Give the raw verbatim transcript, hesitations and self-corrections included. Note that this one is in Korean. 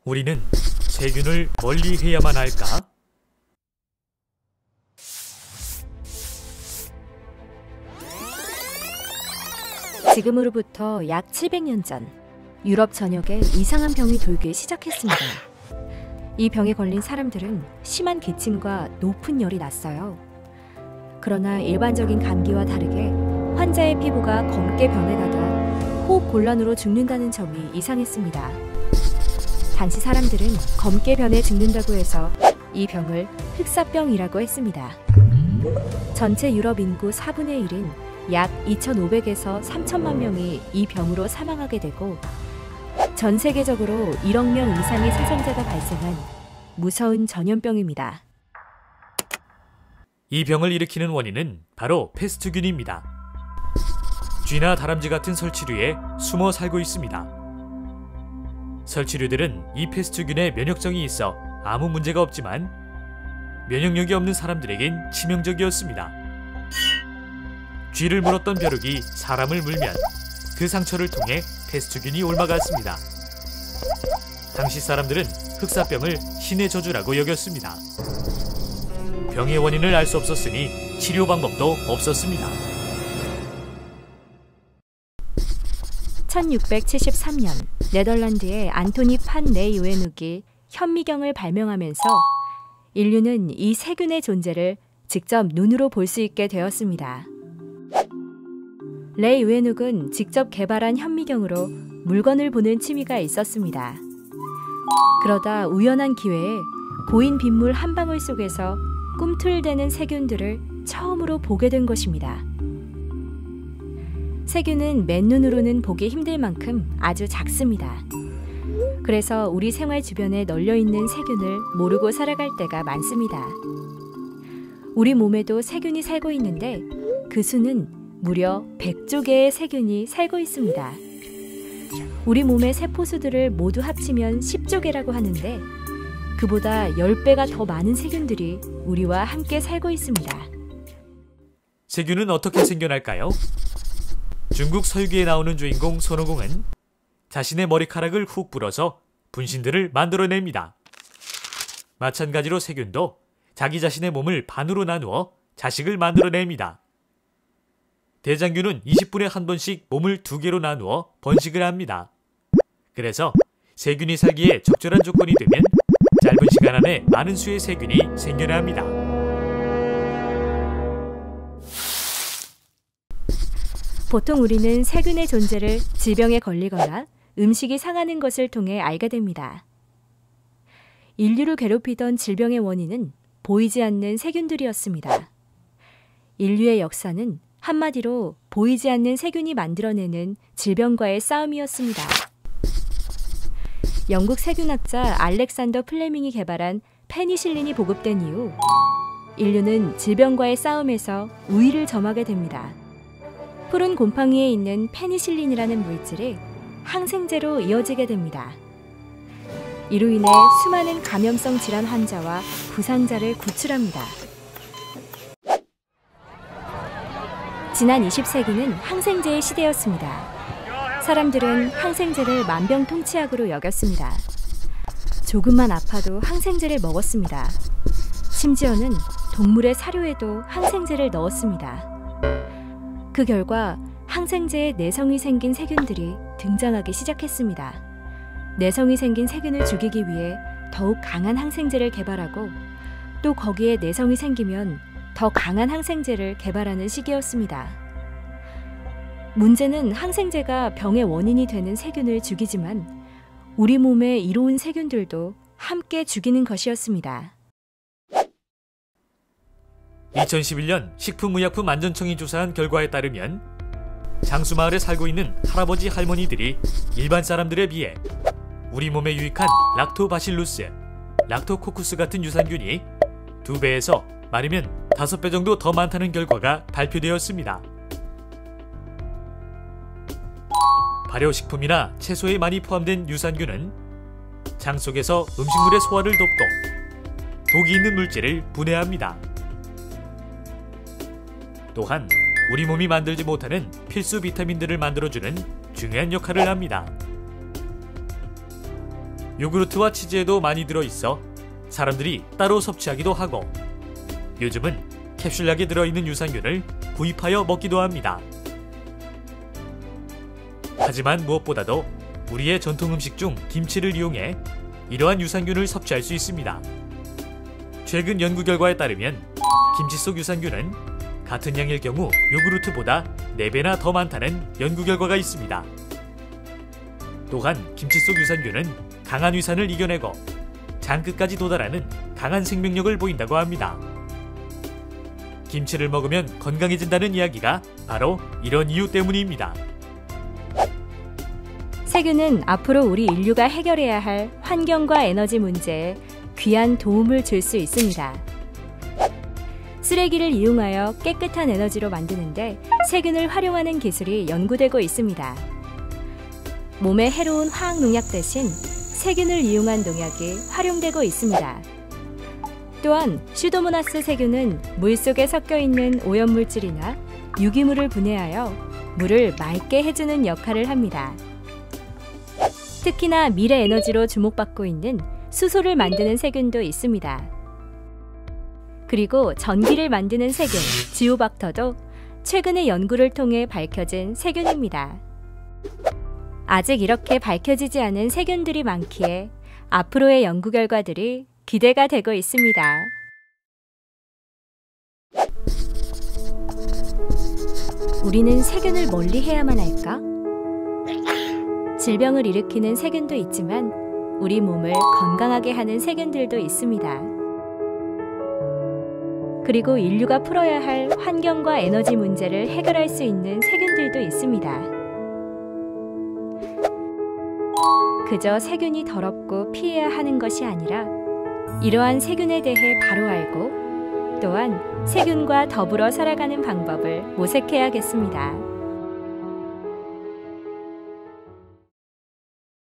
우리는 세균을 멀리해야만 할까? 지금으로부터 약 칠백 년 전, 유럽 전역에 이상한 병이 돌기 시작했습니다. 이 병에 걸린 사람들은 심한 기침과 높은 열이 났어요. 그러나 일반적인 감기와 다르게 환자의 피부가 검게 변해가다 호흡 곤란으로 죽는다는 점이 이상했습니다. 당시 사람들은 검게 변해 죽는다고 해서 이 병을 흑사병이라고 했습니다. 전체 유럽 인구 사분의 일인 약 이천오백에서 삼천만 명이 이 병으로 사망하게 되고 전 세계적으로 일억 명 이상의 사상자가 발생한 무서운 전염병입니다. 이 병을 일으키는 원인은 바로 패스트균입니다. 쥐나 다람쥐 같은 설치류에 숨어 살고 있습니다. 설치류들은 이 패스트균에 면역성이 있어 아무 문제가 없지만 면역력이 없는 사람들에겐 치명적이었습니다. 쥐를 물었던 벼룩이 사람을 물면 그 상처를 통해 패스트균이 옮아갔습니다. 당시 사람들은 흑사병을 신의 저주라고 여겼습니다. 병의 원인을 알 수 없었으니 치료 방법도 없었습니다. 천육백칠십삼 년 네덜란드의 안토니 판 레이우에눅이 현미경을 발명하면서 인류는 이 세균의 존재를 직접 눈으로 볼 수 있게 되었습니다. 레이우에눅은 직접 개발한 현미경으로 물건을 보는 취미가 있었습니다. 그러다 우연한 기회에 고인 빗물 한 방울 속에서 꿈틀대는 세균들을 처음으로 보게 된 것입니다. 세균은 맨눈으로는 보기 힘들 만큼 아주 작습니다. 그래서 우리 생활 주변에 널려있는 세균을 모르고 살아갈 때가 많습니다. 우리 몸에도 세균이 살고 있는데 그 수는 무려 백조 개의 세균이 살고 있습니다. 우리 몸의 세포수들을 모두 합치면 십조 개라고 하는데 그보다 십 배가 더 많은 세균들이 우리와 함께 살고 있습니다. 세균은 어떻게 생겨날까요? 중국 설기에 나오는 주인공 손오공은 자신의 머리카락을 훅 불어서 분신들을 만들어냅니다. 마찬가지로 세균도 자기 자신의 몸을 반으로 나누어 자식을 만들어냅니다. 대장균은 이십 분에 한 번씩 몸을 두 개로 나누어 번식을 합니다. 그래서 세균이 살기에 적절한 조건이 되면 짧은 시간 안에 많은 수의 세균이 생겨나 합니다. 보통 우리는 세균의 존재를 질병에 걸리거나 음식이 상하는 것을 통해 알게 됩니다. 인류를 괴롭히던 질병의 원인은 보이지 않는 세균들이었습니다. 인류의 역사는 한마디로 보이지 않는 세균이 만들어내는 질병과의 싸움이었습니다. 영국 세균학자 알렉산더 플레밍이 개발한 페니실린이 보급된 이후 인류는 질병과의 싸움에서 우위를 점하게 됩니다. 푸른 곰팡이에 있는 페니실린이라는 물질이 항생제로 이어지게 됩니다. 이로 인해 수많은 감염성 질환 환자와 부상자를 구출합니다. 지난 이십 세기는 항생제의 시대였습니다. 사람들은 항생제를 만병통치약으로 여겼습니다. 조금만 아파도 항생제를 먹었습니다. 심지어는 동물의 사료에도 항생제를 넣었습니다. 그 결과 항생제에 내성이 생긴 세균들이 등장하기 시작했습니다. 내성이 생긴 세균을 죽이기 위해 더욱 강한 항생제를 개발하고 또 거기에 내성이 생기면 더 강한 항생제를 개발하는 시기였습니다. 문제는 항생제가 병의 원인이 되는 세균을 죽이지만 우리 몸에 이로운 세균들도 함께 죽이는 것이었습니다. 이천십일 년 식품의약품안전청이 조사한 결과에 따르면 장수마을에 살고 있는 할아버지 할머니들이 일반 사람들에 비해 우리 몸에 유익한 락토바실루스, 락토코쿠스 같은 유산균이 두 배에서 많으면 다섯 배 정도 더 많다는 결과가 발표되었습니다. 발효식품이나 채소에 많이 포함된 유산균은 장 속에서 음식물의 소화를 돕고 독이 있는 물질을 분해합니다. 또한 우리 몸이 만들지 못하는 필수 비타민들을 만들어주는 중요한 역할을 합니다. 요구르트와 치즈에도 많이 들어있어 사람들이 따로 섭취하기도 하고 요즘은 캡슐약에 들어있는 유산균을 구입하여 먹기도 합니다. 하지만 무엇보다도 우리의 전통 음식 중 김치를 이용해 이러한 유산균을 섭취할 수 있습니다. 최근 연구 결과에 따르면 김치 속 유산균은 같은 양일 경우 요구르트보다 네 배나 더 많다는 연구 결과가 있습니다. 또한 김치 속 유산균은 강한 위산을 이겨내고 장 끝까지 도달하는 강한 생명력을 보인다고 합니다. 김치를 먹으면 건강해진다는 이야기가 바로 이런 이유 때문입니다. 세균은 앞으로 우리 인류가 해결해야 할 환경과 에너지 문제에 귀한 도움을 줄 수 있습니다. 쓰레기를 이용하여 깨끗한 에너지로 만드는데 세균을 활용하는 기술이 연구되고 있습니다. 몸에 해로운 화학 농약 대신 세균을 이용한 농약이 활용되고 있습니다. 또한 슈도모나스 세균은 물속에 섞여 있는 오염물질이나 유기물을 분해하여 물을 맑게 해주는 역할을 합니다. 특히나 미래 에너지로 주목받고 있는 수소를 만드는 세균도 있습니다. 그리고 전기를 만드는 세균, 지오박터도 최근의 연구를 통해 밝혀진 세균입니다. 아직 이렇게 밝혀지지 않은 세균들이 많기에 앞으로의 연구 결과들이 기대가 되고 있습니다. 우리는 세균을 멀리해야만 할까? 질병을 일으키는 세균도 있지만 우리 몸을 건강하게 하는 세균들도 있습니다. 그리고 인류가 풀어야 할 환경과 에너지 문제를 해결할 수 있는 세균들도 있습니다. 그저 세균이 더럽고 피해야 하는 것이 아니라 이러한 세균에 대해 바로 알고 또한 세균과 더불어 살아가는 방법을 모색해야겠습니다.